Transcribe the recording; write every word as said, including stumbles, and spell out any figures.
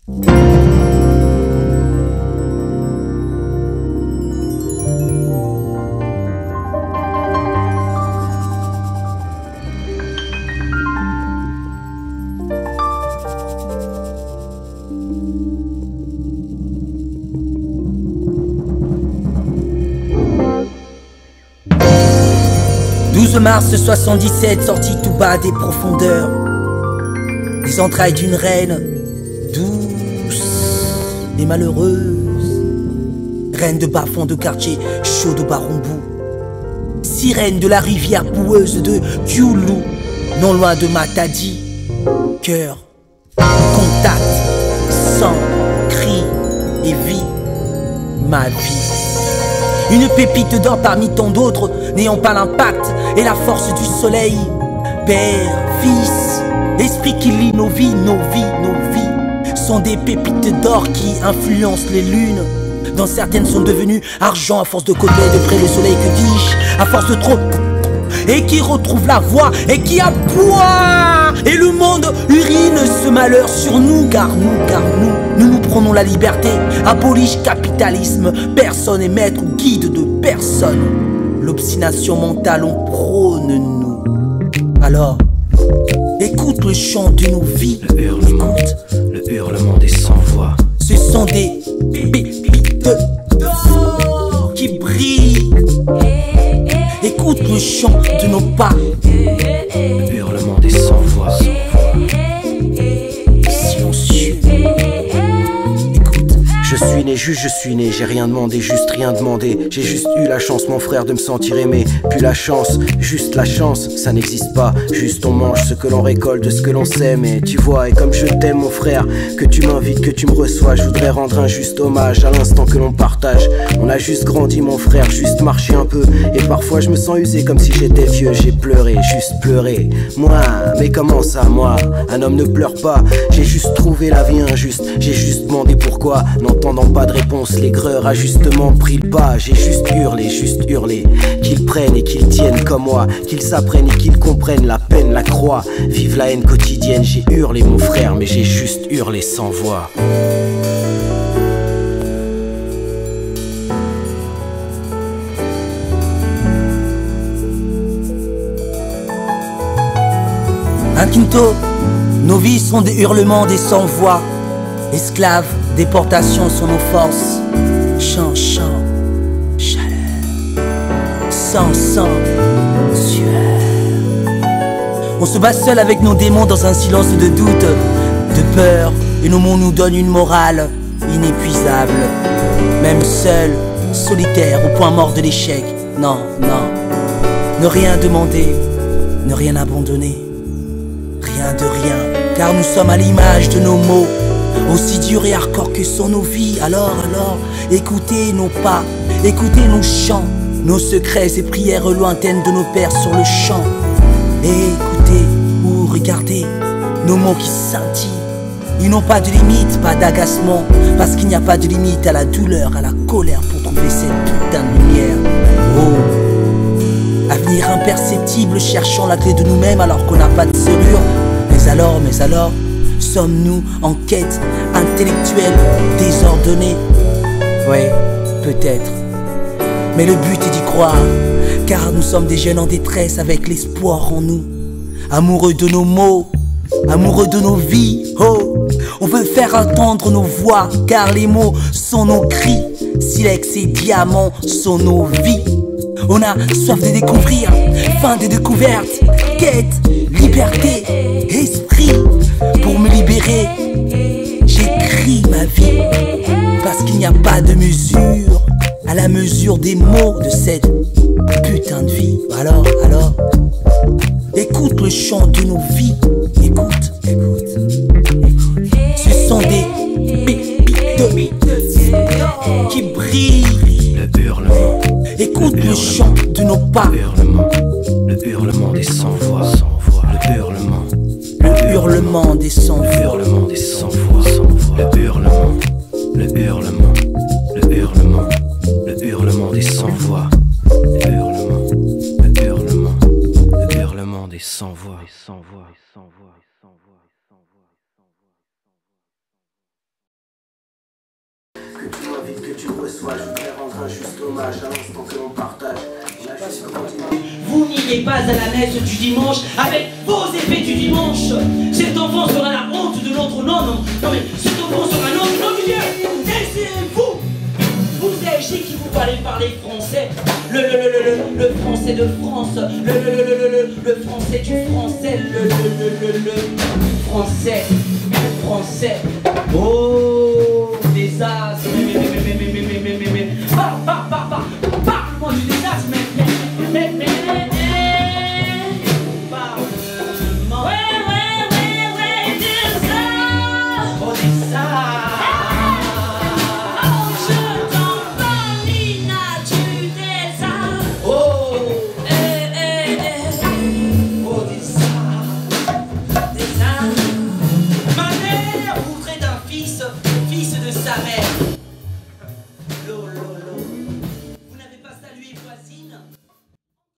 douze mars soixante-dix-sept, sorti tout bas des profondeurs, des entrailles d'une reine douce et malheureuse, reine de bas-fond de quartier chaud de Barombou, sirène de la rivière boueuse de Kyoulou, non loin de Matadi. Cœur, contact, sang, cri et vie, ma vie. Une pépite d'or parmi tant d'autres, n'ayant pas l'impact et la force du soleil. Père, Fils, esprit qui lie nos vies, nos vies, nos vies sont des pépites d'or qui influencent les lunes. Dans certaines sont devenues argent à force de côté de près le soleil, que dis-je, à force de trop, et qui retrouve la voie et qui aboie. Et le monde urine ce malheur sur nous, car nous, car nous, nous nous prenons la liberté, abolige capitalisme, personne est maître ou guide de personne. L'obstination mentale on prône nous. Alors, écoute le chant de nos vies, le hurlement, écoute le hurlement des sans-voix. Ce sont des pépites d'or qui brillent. Écoute le chant de nos pas, le hurlement des sans-voix. silencieux. Écoute. Je suis né, juste je suis né, j'ai rien demandé, juste rien demandé. J'ai juste eu la chance, mon frère, de me sentir aimé. Puis la chance, juste la chance, ça n'existe pas. Juste on mange ce que l'on récolte de ce que l'on sait. Mais tu vois, et comme je t'aime mon frère, que tu m'invites, que tu me reçois, je voudrais rendre un juste hommage à l'instant que l'on partage. On a juste grandi mon frère, juste marché un peu. Et parfois je me sens usé comme si j'étais vieux. J'ai pleuré, juste pleuré. Moi, mais comment ça, moi? Un homme ne pleure pas, j'ai juste trouvé la vie injuste. J'ai juste demandé pourquoi, n'entendant pas de réponse, l'aigreur a justement pris le pas. J'ai juste hurlé, juste hurlé, qu'ils prennent et qu'ils tiennent comme moi, qu'ils s'apprennent et qu'ils comprennent la peine, la croix. Vive la haine quotidienne, j'ai hurlé mon frère, mais j'ai juste hurlé sans voix. Un quinto, nos vies sont des hurlements des sans-voix. Esclaves, déportation sont nos forces. Chant, chant, chaleur, sang, sang, sueur. On se bat seul avec nos démons dans un silence de doute, de peur, et nos mots nous donnent une morale inépuisable. Même seul, solitaire, au point mort de l'échec. Non, non, ne rien demander, ne rien abandonner. Rien de rien, car nous sommes à l'image de nos mots, aussi durs et hardcore que sont nos vies. Alors, alors, écoutez nos pas, écoutez nos chants, nos secrets et prières lointaines de nos pères sur le champ. Et écoutez ou regardez nos mots qui scintillent. Ils n'ont pas de limite, pas d'agacement, parce qu'il n'y a pas de limite à la douleur, à la colère pour trouver cette putain de lumière. Oh, avenir imperceptible, cherchant la clé de nous-mêmes alors qu'on n'a pas de serrure. Mais alors, mais alors, sommes-nous en quête intellectuelle désordonnée? Ouais, peut-être. Mais le but est d'y croire, car nous sommes des jeunes en détresse avec l'espoir en nous. Amoureux de nos mots, amoureux de nos vies, oh, on veut faire entendre nos voix, car les mots sont nos cris. Silex et diamants sont nos vies. On a soif de découvrir, fin de découverte, quête, liberté, esprit. Pour me libérer, j'écris ma vie, parce qu'il n'y a pas de mesure à la mesure des mots de cette putain de vie. Alors, alors, écoute le chant de nos vies, écoute, écoute, écoute. Ce sont des pépites qui brillent. Le hurlement, écoute le, le hurlement, chant de nos pas, le hurlement, le hurlement des sans-voix, le hurlement, le hurlement des sans-voix, le hurlement des sans-voix, le hurlement, le hurlement, le hurlement, le hurlement des sans-voix, le hurlement, le hurlement, le hurlement des sans-voix, sans-voix, sans-voix. invite que tu reçois. Je voudrais rendre un juste hommage à l'instant que l'on partage. On a juste grandi. Vous n'irez pas à la messe du dimanche avec vos effets du dimanche. Cet enfant sera la honte de notre nom. Non, non mais cet enfant sera notre nom du Dieu. Taisez-vous. Vous âgés qui vous parlez parler français. Le, le, le, le, le, le français de France. Le, le, le, le, le, le français du français. Le, le, le, le, le français. Le français. Oh, désastre. Mais, mais, mais, mais, mais, mais, mais, mais, mais. Parle, parle, parle, parle. Parle-moi du désastre, mais, mais, mais, mais, mais, mais. Parle-moi. Ouais, ouais, ouais, ouais, désastre. Oh, désastre. Fils de sa mère.